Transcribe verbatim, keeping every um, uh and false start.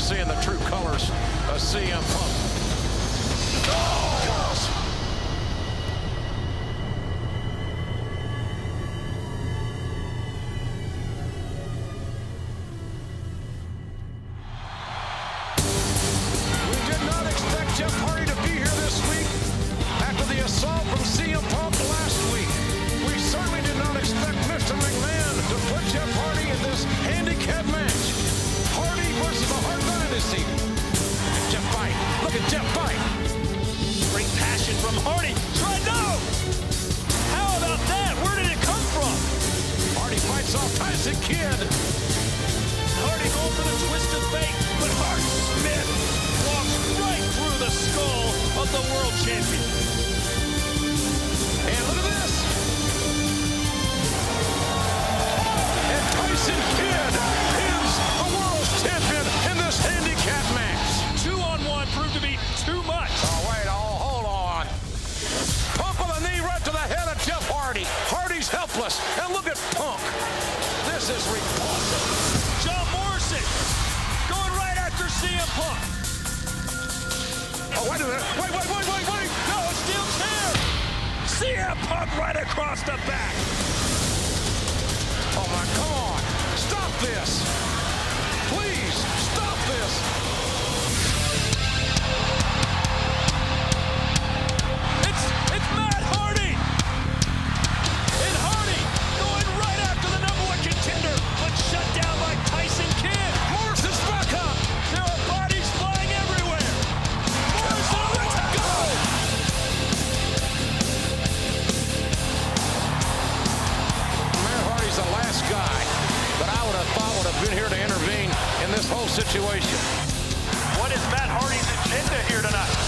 seeing the true colors of C M Punk. Oh, gosh. We did not expect Jeff Hardy to be here this week after the assault from C M Punk last week. We certainly did not expect Mister McMahon to put Jeff Hardy in this handicap match. Hardy versus the Hart Dynasty. Jeff fight. Look at Jeff fight. Great passion from Hardy. Try no! How about that? Where did it come from? Hardy fights off Tyson Kidd. Hardy goes for the twist of fate, but Hart Smith walks right through the skull of the world champion. And look at this. And Tyson Kidd is the world's champion in this handicap match. Two on one proved to be too much. Oh, wait, oh, hold on. Pump of the knee right to the head of Jeff Hardy. Hardy's helpless. And look at Punk. This is repulsive. John Morrison going right after C M Punk. Oh, wait a minute. Wait, wait, wait, wait, wait. No, steel chair. C M Punk right across the back. Oh, my, come on. Stop this. Please, stop this. It's, it's Matt Hardy. And Hardy going right after the number one contender, but shut down by Tyson Kidd. Morrison's back up. There are bodies flying everywhere. Morrison, let's go. Matt Hardy's the last guy that I would have thought would have been here to intervene in this whole situation. What is Matt Hardy's agenda here tonight?